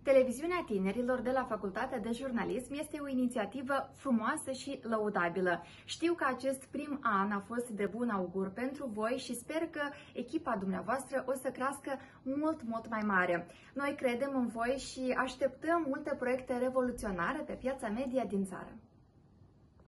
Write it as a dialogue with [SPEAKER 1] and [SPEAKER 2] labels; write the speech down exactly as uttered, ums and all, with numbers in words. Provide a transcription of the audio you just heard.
[SPEAKER 1] Televiziunea tinerilor de la Facultatea de Jurnalism este o inițiativă frumoasă și lăudabilă. Știu că acest prim an a fost de bun augur pentru voi și sper că echipa dumneavoastră o să crească mult, mult mai mare. Noi credem în voi și așteptăm multe proiecte revoluționare pe piața media din țară.